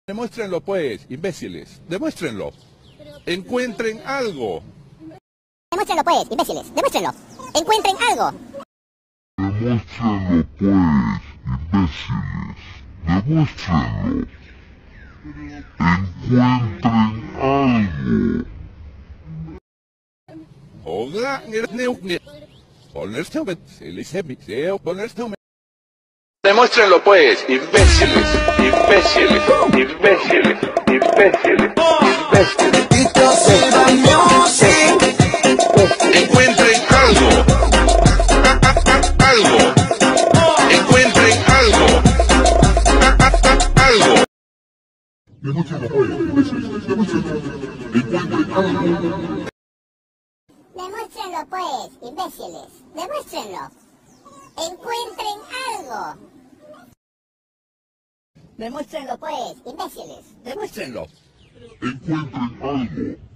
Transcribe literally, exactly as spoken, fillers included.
Demuéstrenlo pues, imbéciles. Demuéstrenlo. Encuentren algo. Demuéstrenlo pues, imbéciles. Demuéstrenlo. Encuentren algo. Demuéstrenlo pues, imbéciles. Demuéstrenlo. Encuentren algo. Hola, Demuéstrenlo pues, imbéciles, imbéciles, imbéciles, imbéciles, imbéciles. Encuentren algo. Algo. Encuentren algo. Algo. Demuéstrenlo pues, imbéciles. Demuéstrenlo. Encuentren algo. Demuéstrenlo pues, imbéciles. Demuéstrenlo. Encuentren algo. Demuéstrenlo pues, imbéciles. Demuéstrenlo. Encuentren algo.